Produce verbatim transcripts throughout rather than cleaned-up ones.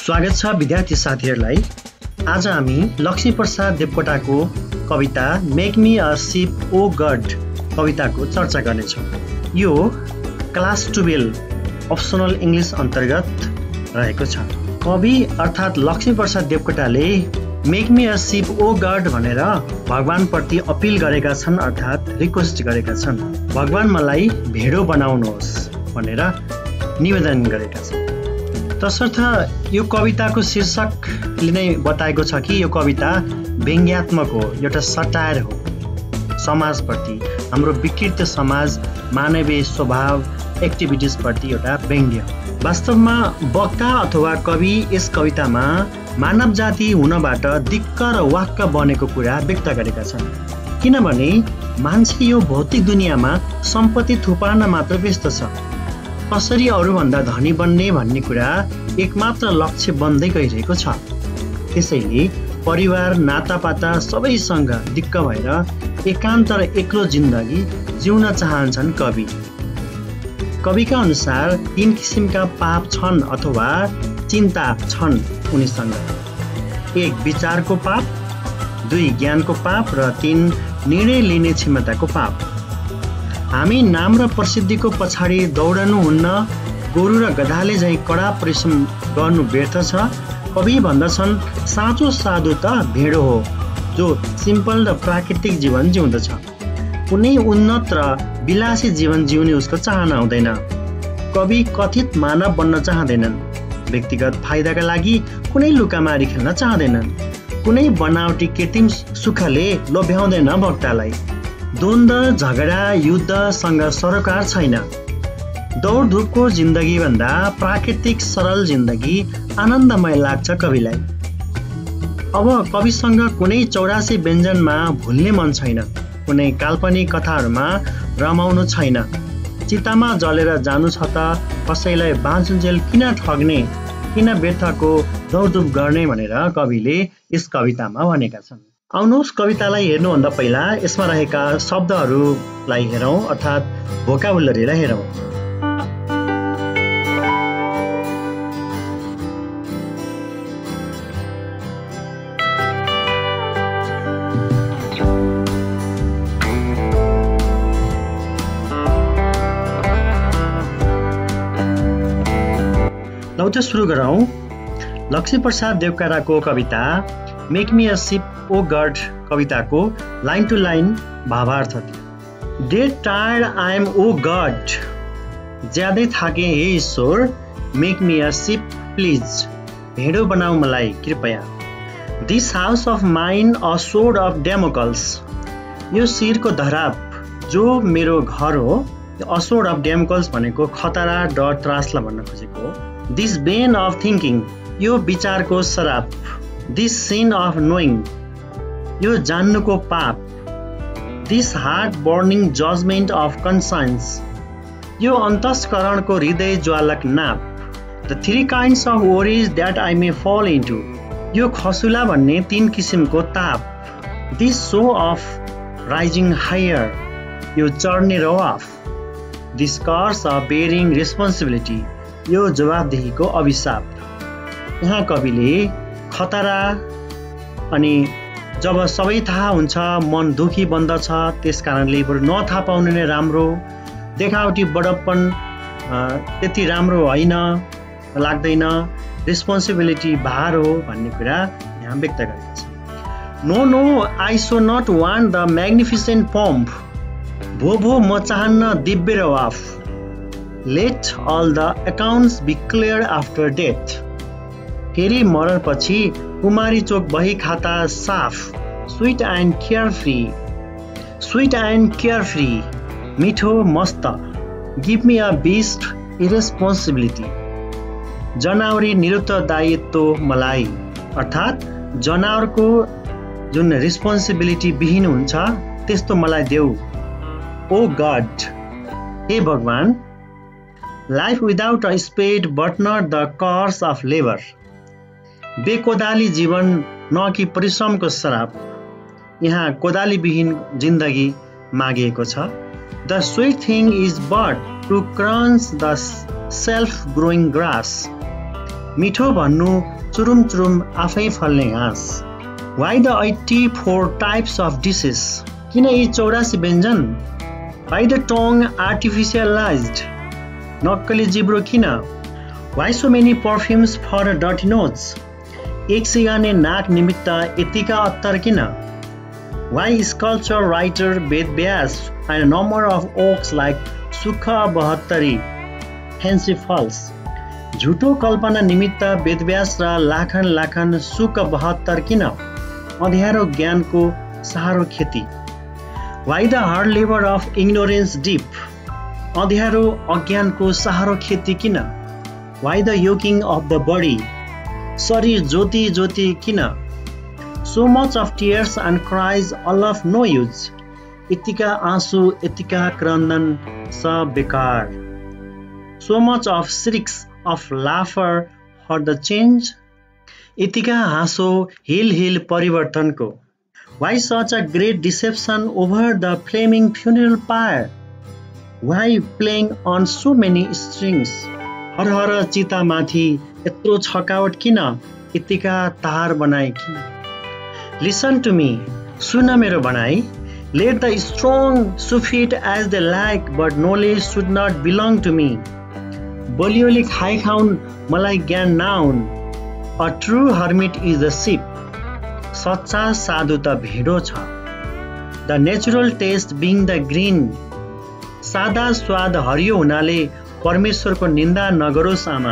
स्वागत छ विद्यार्थी साथीहरूलाई। आज हामी लक्ष्मी प्रसाद देवकोटाको कविता make me a ship O God कविताको चर्चा गर्नेछौँ। यो क्लास ट्वेल्भ अप्सनल इङ्ग्लिस अन्तर्गत रहेको छ। कवि अर्थात् लक्ष्मी प्रसाद देवकोटाले make me a ship O God भनेर भगवानप्रति अपिल गरेका छन्, अर्थात् रिक्वेस्ट गरेका छन्। भगवान मलाई भेडो बनाउनुहोस् भनेर निवेदन गरेका छन्। तसर्थ यो कविताको शीर्षकले नै बताएको छ कि यो कविता व्यङ्ग्यात्मक हो, एउटा सटायर हो समाजप्रति, हाम्रो विकृत समाज, मानवीय स्वभाव, एक्टिभिटिजप्रति एउटा व्यङ्ग्य। वास्तवमा वक्ता अथवा कवि यस कवितामा मानव जाति हुनबाट दिक्क र वाक्क बनेको कुरा व्यक्त गरेका छन्। किनभने मान्छे यो भौतिक दुनियाँमा सम्पत्ति थुपार्न मात्र व्यस्त छ। कसरी अरूभन्दा धनी बन्ने भन्ने कुरा एकमात्र लक्ष्य बन्दै गइरहेको छ। त्यसैले परिवार, नातापाता सबैसँग दिक्क भएर एकान्त र एक्लो जिन्दगी जिउन चाहन्छन् कवि। कविका अनुसार तीन किसिमका पाप छन् अथवा चिन्ता छन् उनीसँग। एक विचारको पाप, दुई ज्ञानको पाप र तीन निर्णय लिने क्षमताको पाप। हामी नाम र प्रसिद्धिको पछाडि दौडनु हुन्न, गोरु र गधाले झैँ कडा परिश्रम गर्नु व्यर्थ छ। कवि भन्दछन् साँचो साधु त भेडो हो जो सिम्पल र प्राकृतिक जीवन जिउँदछ। कुनै उन्नत र विलासी जीवन जिउने उसको चाहना हुँदैन। कवि कथित मानव बन्न चाहँदैनन्। व्यक्तिगत फाइदाका लागि कुनै लुकामारी खेल्न चाहँदैनन्। कुनै बनावटी कृत्रिम सुखले लोभ्याउँदैन वक्तालाई। द्वन्द्व, झगडा, युद्धसँग सरोकार छैन। दौडधुपको जिन्दगीभन्दा प्राकृतिक सरल जिन्दगी आनन्दमय लाग्छ कविलाई। अब कविसँग कुनै चौरासी व्यञ्जनमा भुल्ने मन छैन, कुनै काल्पनिक कथाहरूमा रमाउनु छैन। चितामा जलेर जानु छ त कसैलाई बाँचुन्जेल किन ठग्ने, किन व्यर्थको दौडधुप गर्ने भनेर कविले यस कवितामा भनेका छन्। आउनुहोस् कवितालाई हेर्नुभन्दा पहिला यसमा रहेका शब्दहरूलाई हेरौँ, अर्थात् भोकाबुलरीलाई हेरौँ। ल त सुरु गरौँ। लक्ष्मी प्रसाद देवकोटाको कविता make me a ship O God कविताको लाइन टु लाइन भावार्थ। Dead tired I am O God, ज्यादै थाके हे ईश्वर, make me a ship please, भेडो बनाऊ मलाई कृपया। This house of mine a sword of Damocles, यो शिरको धराप जो मेरो घर हो। असोर्ड अफ डेमोकल्स भनेको खतरा, डर, त्रासलाई भन्न खोजेको। दिस बेन अफ थिङ्किङ, यो विचारको शराब। दिस सिन अफ नोइङ, यो जान्नुको पाप। This heart burning judgement of conscience, यो अन्तस्करणको हृदय ज्वालक नाप। The three kinds of worries that I may fall into, यो खसुला भन्ने तीन किसिमको ताप। This show of rising higher, यो चढ्ने रवाफ। This curse of bearing responsibility, यो जवाबदेहीको अभिशाप। यहाँ कविले खतरा अनि जब सबै थाहा हुन्छ मन दुखी बन्दछ, त्यस कारणले बरु नथाहा पाउनु नै राम्रो, देखावटी बडप्पन त्यति राम्रो होइन लाग्दैन, रेस्पोन्सिबिलिटी भार हो भन्ने कुरा यहाँ व्यक्त गरेका छन्। No no I so not want the magnificent pomp, भो भो म चाहन्न दिव्य र वाफ। Let all the accounts be clear after death, फेरि मरणपछि कुमारी चोक बही खाता साफ। Sweet and care free, sweet and care free, मिठो मस्त। Give me a beast irresponsibility, जनावरी निरुत्तरदायित्व मलाई, अर्थात् जनावरको जुन रेस्पोन्सिबिलिटी विहीन हुन्छ त्यस्तो मलाई देऊ। ओ गड, हे भगवान। Life without a spade but not the curse of labour, बेकोदाली जीवन न कि परिश्रमको शराब। यहाँ कोदाली विहीन जिन्दगी मागिएको छ। The sweet thing is but to crunch the self growing grass, मिठो भन्नु चुरुम चुरुम आफै फल्ने घाँस। Why the eighty-four types of dishes? किन यी चौरासी व्यञ्जन? Why the tongue artificialized? नक्कली जिब्रो किन? Why so many perfumes for a dirty nose? एक सिगाने नाक निमित्त यतिका अत्तर किन? Why sculpture writer Vedvyas and a number of oaks like सुख बहत्तरी fancy falls? झुटो कल्पना निमित्त वेदव्यास र लाखन लाखन सुक बहत्तर किन? अँध्यारो ज्ञानको सहारो खेती। Why the hard labor of ignorance deep? अँध्यारो अज्ञानको सहारो खेती किन? Why the yoking of the body? शरीर ज्योति ज्योति किन? So much of tears and cries all of no use. यतिका आँसु यतिका क्रन्दन सब बेकार। So much of shrieks of laughter for the change. यतिका हाँसो हिल हिल परिवर्तनको। Why such a great deception over the flaming funeral pyre? Why playing on so many strings? हर हर चिता माथि यत्रो छकावट किन? यतिका तार बनाए किन? Listen to me, सुन मेरो भनाइ। Let the strong suffer it as they like, but knowledge should not belong to me. बलियोले खाइ खाउन् मलाई ज्ञान नआउन्। A true hermit is the sheep. सच्चा साधु त भेडो छ। The natural taste being the green. सादा स्वाद हरियो हुनाले परमेश्वरको निन्दा नगरोस् आमा।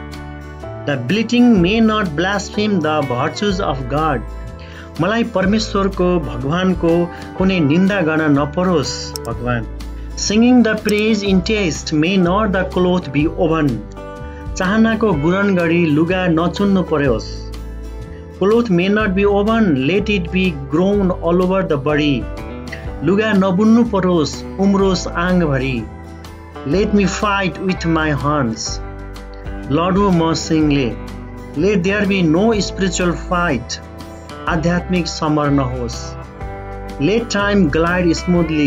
The bleating may not blaspheme the virtues of God. मलाई परमेश्वरको भगवानको कुनै निन्दा गर्न नपरोस् भगवान। Singing the praise in taste may not the cloth be oven. चाहनाको गुणन गरी लुगा नचुन्नु पर्योस्। Cloth may not be oven, let it be grown all over the body. लुगा नबुन्नु परोस् उम्रोस् आङभरि। Let me fight with my hands. लडु म सिंहले। Let there be no spiritual fight. आध्यात्मिक समर नहोस्। Let time glide smoothly.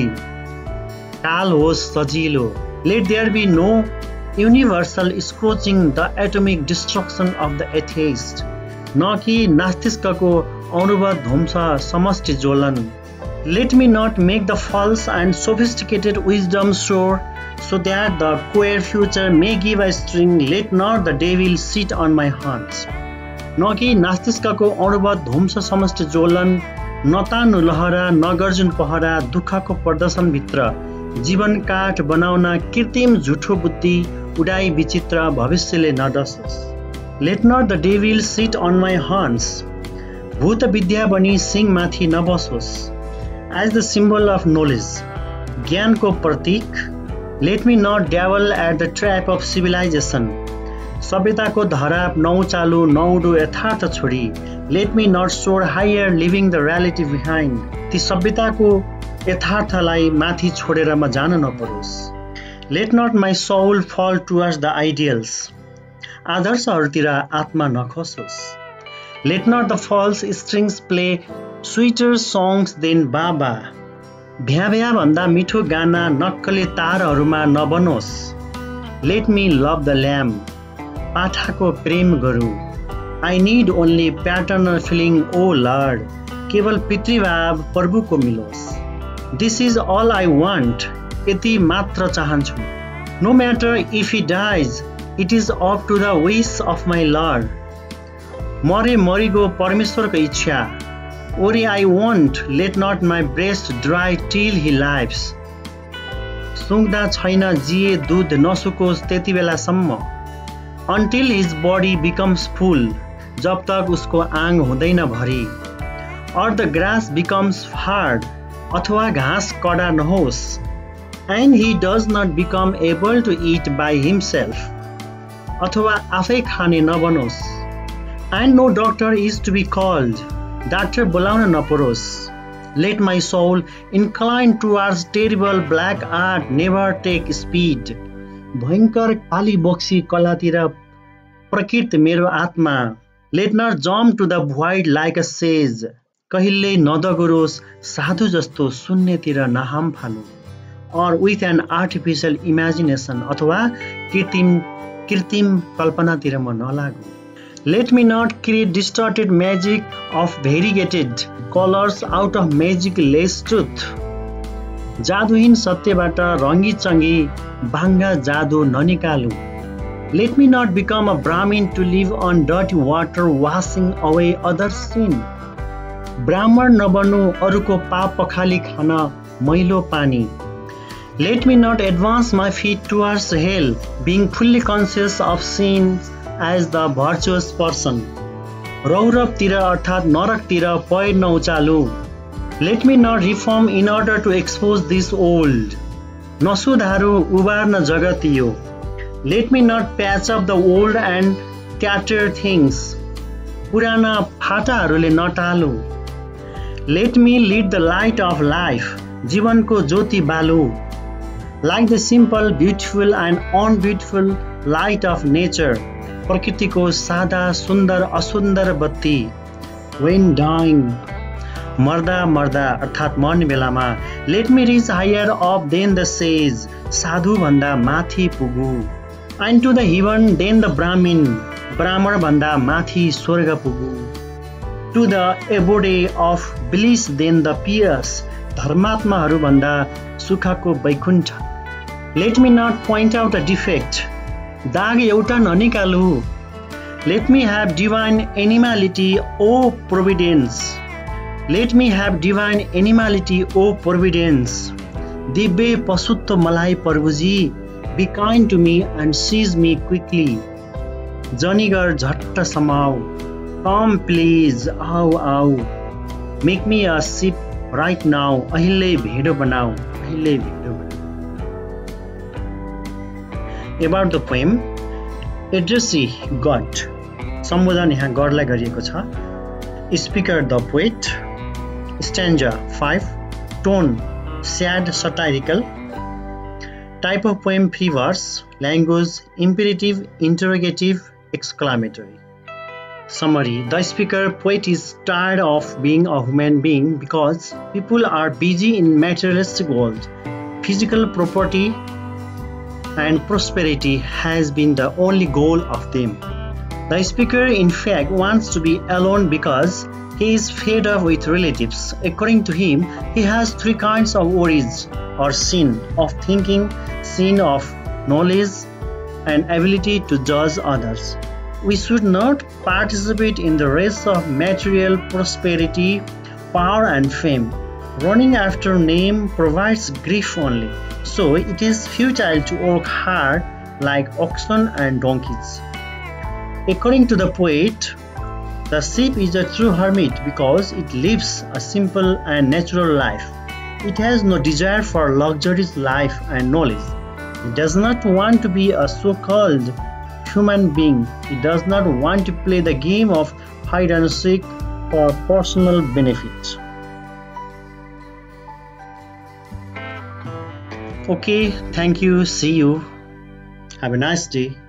काल होस् सजिलो। Let there be no universal scorching, the atomic destruction of the atheist. न कि नास्तिकको अणुवत ध्वंस समष्टि ज्वलन। Let me not make the false and sophisticated wisdom sure, so that the queer future may give a string. Let not the devil sit on my hands. न कि नास्तिकको अणुवत ध्वंस समष्टि ज्वलन, नतानु लहरा नगर्जुन पहरा दुःखको प्रदर्शनभित्र जीवन काठ बनाउन कृत्रिम झुठो बुद्धि उडाई विचित्र भविष्यले नडसोस्। Let not the devil sit on my hands. भूत विद्या बनी सिंह माथि नबसोस्। As the symbol of knowledge, ज्ञानको प्रतीक। Let me not dabble at the trap of civilization. सभ्यताको धराप नौचालु नौडो यथार्थ छोडी। Let me not soar higher, leaving the reality behind. ती सभ्यताको यथार्थलाई माथि छोडेर म जान नपरोस्। Let not my soul fall towards the ideals. आदर्शहरूतिर आत्मा नखसोस्। Let not the false strings play sweeter songs than बाबा. भ्या भ्या भन्दा मिठो गाना नक्कले तारहरूमा नबनोस्। Let me love the lamb. पाठाको प्रेम गरौँ। I need only paternal feeling, O Lord. केवल पितृभाव प्रभुको मिलोस्। This is all I want. यति मात्र चाहन्छु। No matter if he dies, it is up to the wish of my Lord. मरे मरिगो परमेश्वरको इच्छा। Only I want, let not my breast dry till he lives. सुँग्दा छैन जिए दूध नसुकोस् त्यति बेलासम्म। Until his body becomes full, जब तक उसको आङ हुँदैन भरी। Or the grass becomes hard, अथवा घाँस कडा नहोस्। And he does not become able to eat by himself, अथवा आफै खाने नबनोस्। And no doctor is to be called, doctor बोलाउन नपरोस्। Let my soul incline towards terrible black art, never take speed. भयंकर काली बोक्सी कलातिर प्रकृत मेरो आत्मा। Let not jump to the void like a sage. कहिले नदगुरोस् साधु जस्तो शून्यतिर नहाम फाल्नु। Or with an artificial imagination, अथवा कृत्रिम कृत्रिम कल्पनातिर म नलागु। Let me not create distorted magic of variegated colors out of magic-less truth. जादुहीन सत्यबाट रङ्गी चङ्गी भाङ्गा जादु ननिकालु. Let me not become a Brahmin to live on dirty water washing away others' sin. ब्राह्मण नबन्नु अरूको पाप पखाली खान मैलो पानी. Let me not advance my feet towards hell, being fully conscious of sin as the virtuous person. रौरवतिर अर्थात् नरकतिर पैर नउचालु. Let me not reform in order to expose this old. नसुधारु उबार्न जगत यो. Let me not patch up the old and tattered things. पुराना फाटाहरूले नटालु. Let me lead the light of life. जीवनको ज्योति बालु. Like the simple, beautiful and unbeautiful light of nature. प्रकृतिको सादा सुन्दर असुन्दर बत्ती. When dying. मर्दा मर्दा अर्थात् मर्ने बेलामा. Let me reach higher up than the sage. साधु भन्दा माथि पुगु. And to the heaven than the Brahmin. ब्राह्मण भन्दा माथि स्वर्ग पुगु. To the abode of bliss than the pious. धर्मात्माहरू भन्दा सुखको Vaikuntha. Let me not point out a defect. दाग एउटा ननिकालु. Let me have divine animality, O providence. Let me have divine animality, O providence. दिव्य पशुत्व मलाई प्रभुजी. Be kind to me and seize me quickly. जनीगर झट्ट समाऊ. Come please, Ao Ao. Make me a ship right now. अहिले भेडो बनाऊ. अहिले भेडो बनाऊ. About the poem, addressee God. सम्बोधन यहाँ गडलाई गरिएको छ. Speaker the poet. Stanza five. Tone sad satirical. Type of poem free verse. Language imperative, interrogative, exclamatory. Summary. The speaker poet is tired of being a human being because people are busy in materialistic world. Physical property and prosperity has been the only goal of them. The speaker in fact wants to be alone because he is fed up with relatives. According to him, he has three kinds of worries or sin of thinking, sin of knowledge, and ability to judge others. We should not participate in the race of material prosperity, power and fame. Running after name provides grief only. So it is futile to work hard like oxen and donkeys. According to the poet, the sheep is a true hermit because it lives a simple and natural life. It has no desire for luxurious life and knowledge. It does not want to be a so-called human being. It does not want to play the game of hide and seek for personal benefit. Okay, thank you. See you. Have a nice day.